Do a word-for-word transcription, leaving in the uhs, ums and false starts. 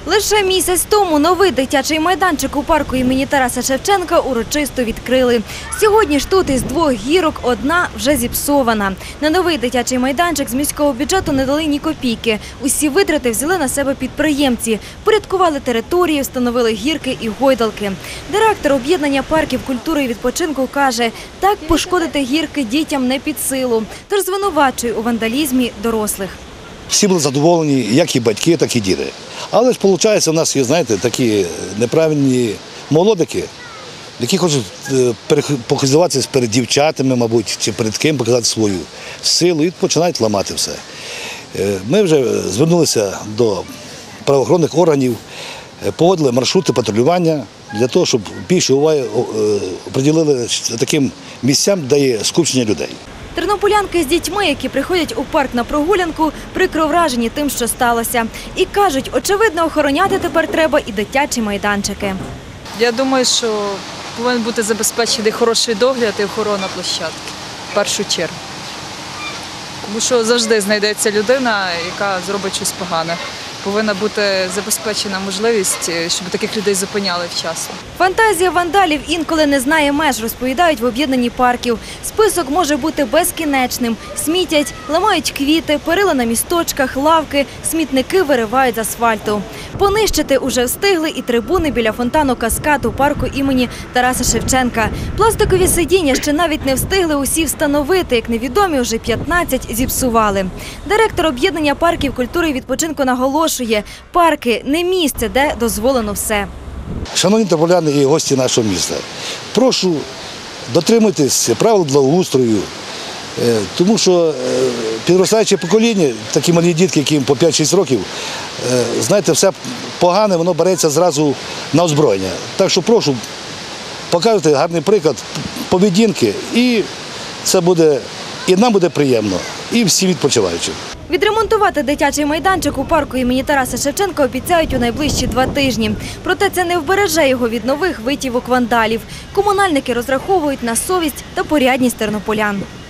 Лише місяць тому новий дитячий майданчик у парку імені Тараса Шевченка урочисто відкрили. Сьогодні ж тут із двох гірок одна вже зіпсована. На новий дитячий майданчик з міського бюджету не дали ні копійки. Усі витрати взяли на себе підприємці. Порядкували території, встановили гірки і гойдалки. Директор об'єднання парків культури і відпочинку каже, так пошкодити гірки дітям не під силу. Тож звинувачує у вандалізмі дорослих. Всі були задоволені, як і батьки, так і діти. Але ж, виходить, у нас є, знаєте, такі неправильні молодики, які хочуть похизуватися перед дівчатами, мабуть, чи перед ким показати свою силу і починають ламати все. Ми вже звернулися до правоохоронних органів, погодили маршрути патрулювання для того, щоб більше уваги приділили таким місцям, де є скупчення людей. Тернополянки з дітьми, які приходять у парк на прогулянку, прикро вражені тим, що сталося. І кажуть, очевидно, охороняти тепер треба і дитячі майданчики. Я думаю, що повинен бути забезпечений хороший догляд і охорона площадки, в першу чергу. Тому що завжди знайдеться людина, яка зробить щось погане. Повинна бути забезпечена можливість, щоб таких людей зупиняли вчасно. Фантазія вандалів інколи не знає меж, розповідають в об'єднанні парків. Список може бути безкінечним. Смітять, ламають квіти, перила на місточках, лавки, смітники виривають з асфальту. Понищити уже встигли і трибуни біля фонтану «Каскад» у парку імені Тараса Шевченка. Пластикові сидіння ще навіть не встигли усі встановити, як невідомі вже п'ятнадцять зіпсували. Директор об'єднання парків культури і відпочинку наголошує, парки – не місце, де дозволено все. Шановні тернополяни і гості нашого міста, прошу дотримуйтесь правил благоустрою, тому що підростаюче покоління, такі малі дітки, яким по п'ять-шість років, знаєте, все погане, воно береться зразу на озброєння. Так що прошу, показуйте гарний приклад поведінки, і це буде, і нам буде приємно, і всім відпочиваючим. Відремонтувати дитячий майданчик у парку імені Тараса Шевченка обіцяють у найближчі два тижні. Проте це не вбереже його від нових витівок вандалів. Комунальники розраховують на совість та порядність тернополян.